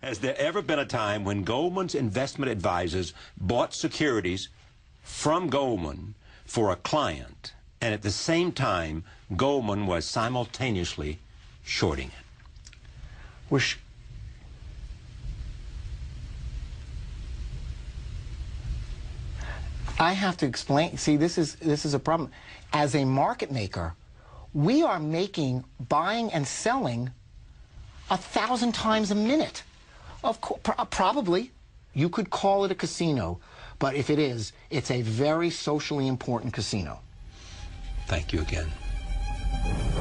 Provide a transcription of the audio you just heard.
Has there ever been a time when Goldman's investment advisors bought securities from Goldman for a client, and at the same time, Goldman was simultaneously shorting it? I have to explain. See, this is a problem. As a market maker, we are making buying and selling 1,000 times a minute. Of course, probably, you could call it a casino, but if it is, it's a very socially important casino. Thank you again.